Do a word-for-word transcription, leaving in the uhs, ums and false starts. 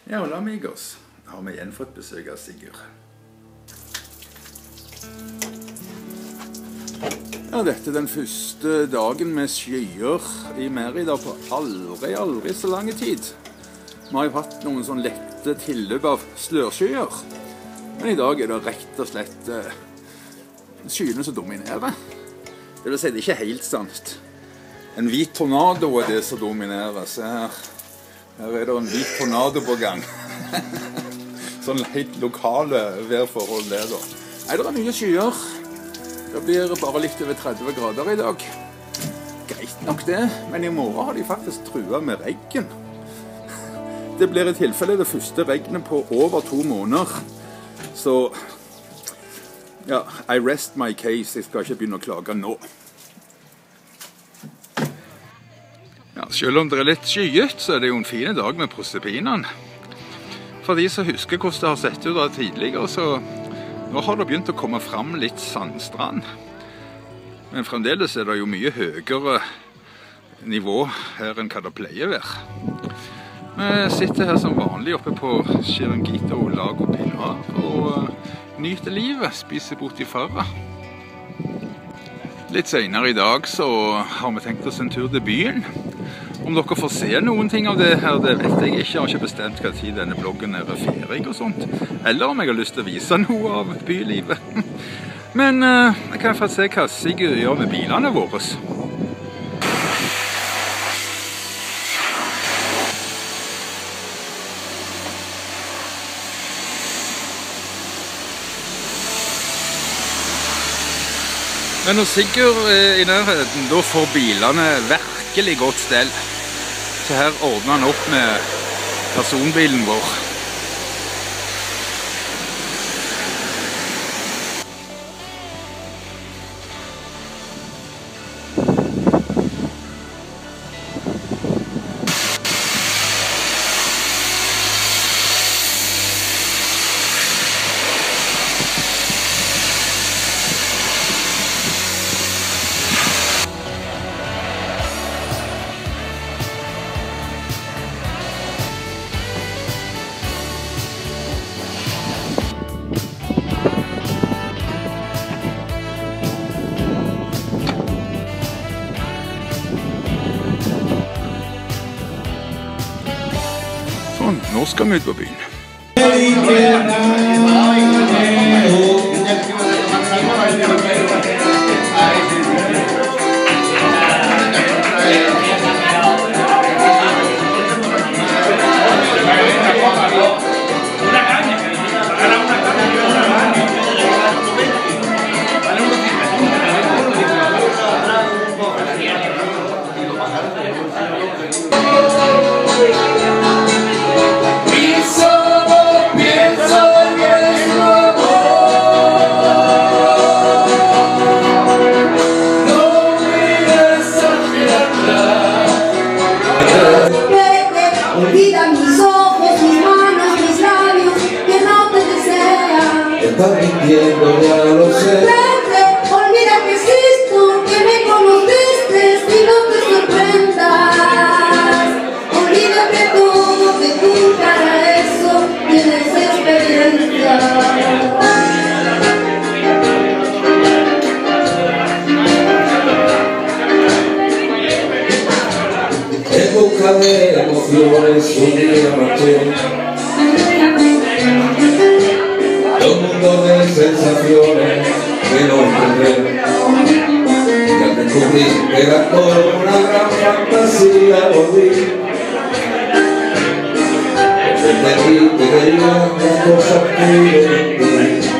Ja, hola amigos. Har vi igjen fått besøk av Sigurd. Ja, dette er den første dagen med skyer i Mérida på aldri, aldri så lang tid. Vi har jo hatt noen sånn lette tilløp av slørskyer, men i dag er det rett og slett eh, skyene som dominerer. Det vil si, det er ikke helt sant. En hvit tornado er det som dominerer, så her, her er det en hvit tornado på gang. Sånn helt lokale værforhold der da. Nei, det er mye skyer. Det blir bare litt over tretti grader i dag. Greit nok det, men i morgen har de faktisk truet med regn. Det blir i tilfelle det første regnet på over to måneder. Så, ja, I rest my case. Jeg skal ikke begynne å klage nå. Ja, selv om det er litt skyet, så er det jo en fin dag med Proserpinaen. For de som husker hvordan det har sett ut da tidligere, så nå har det begynt å komme fram litt sandstrand. Men fremdeles er det jo mye høyere nivå her enn hva det pleier å være. Vi sitter her som vanlig oppe på Chiringuito Lago Pilar og nyter livet, spiser botifarra. Litt senere i dag så har vi tenkt oss en tur til byen. Om dere får se noen ting av det her, det vet jeg ikke. Jeg har ikke bestemt hva tid denne bloggen er ferdig og sånt. Eller om jeg har lyst til å vise noe av bylivet. Men uh, jeg kan få se hva Sigurd gjør med bilene våre. Men når Sigurd er i nærheten, da får bilene virkelig godt stell. Så her ordner han opp med personbilen vår. Sånn, nå skal vi ut på byen. Olvida mis ojos, mis manos, mis labios, que no te desean. Estás mintiendo, ya lo sé. Vete, olvida que existo, que me conociste y no te sorprendas. Olvida que todo, que tú para eso tienes experiencia. En busca de emociones un día marché. Un mundo de sensaciones que no entendé. Y al descubrir que era todo una gran fantasía, volví. Entendí que quería las cosas que yo entendí.